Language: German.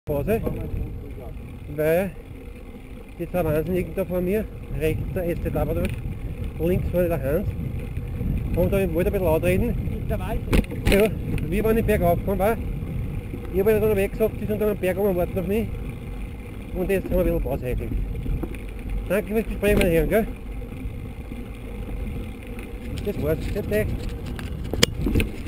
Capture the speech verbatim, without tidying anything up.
Pause, weil die zwei Wahnsinnigen da vor mir, rechts der S Z Abados, links vorne der Hans, und da wollte ein bisschen laut reden. Der Wald? Ja, wir waren den Berg aufgekommen, war. Ich habe dann weg gesagt, die sind dann am Berg oben und warten auf mich. Und jetzt haben wir ein bisschen Pause eigentlich. Danke fürs Gespräch, meine Herren, gell? Das war's. Bitte.